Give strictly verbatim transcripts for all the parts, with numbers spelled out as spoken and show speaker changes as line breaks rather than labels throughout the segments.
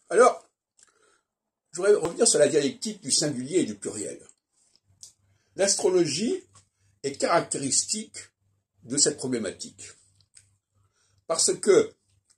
Alors, je voudrais revenir sur la dialectique du singulier et du pluriel. L'astrologie est caractéristique de cette problématique, parce que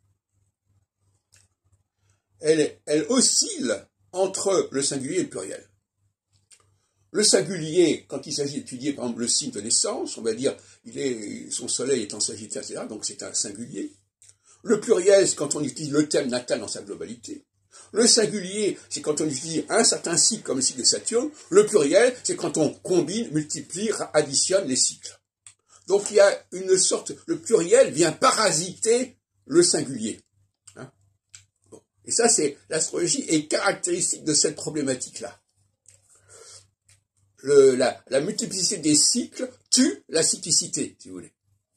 elle, elle oscille entre le singulier et le pluriel. Le singulier, quand il s'agit d'étudier par exemple le signe de naissance, on va dire il est, son soleil est en Sagittaire, et cetera, donc c'est un singulier. Le pluriel, c'est quand on utilise le thème natal dans sa globalité. Le singulier, c'est quand on utilise un certain cycle comme le cycle de Saturne. Le pluriel, c'est quand on combine, multiplie, additionne les cycles. Donc il y a une sorte, le pluriel vient parasiter le singulier. Hein, bon. Et ça, c'est, l'astrologie est caractéristique de cette problématique-là. Le, la, la multiplicité des cycles tue la cyclicité, si vous voulez.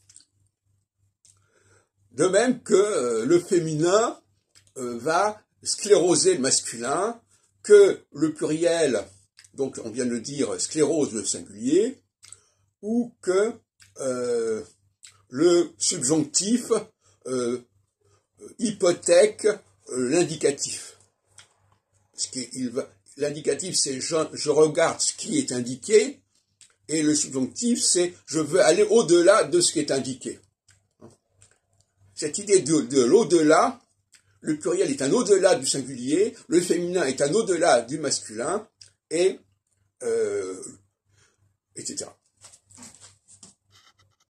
De même que euh, le féminin euh, va scléroser le masculin, que le pluriel, donc on vient de le dire, sclérose le singulier, ou que euh, le subjonctif euh, hypothèque euh, l'indicatif. L'indicatif, c'est je, je regarde ce qui est indiqué, et le subjonctif, c'est je veux aller au-delà de ce qui est indiqué. Cette idée de, de l'au-delà, le pluriel est un au-delà du singulier, le féminin est un au-delà du masculin, et euh, et cetera.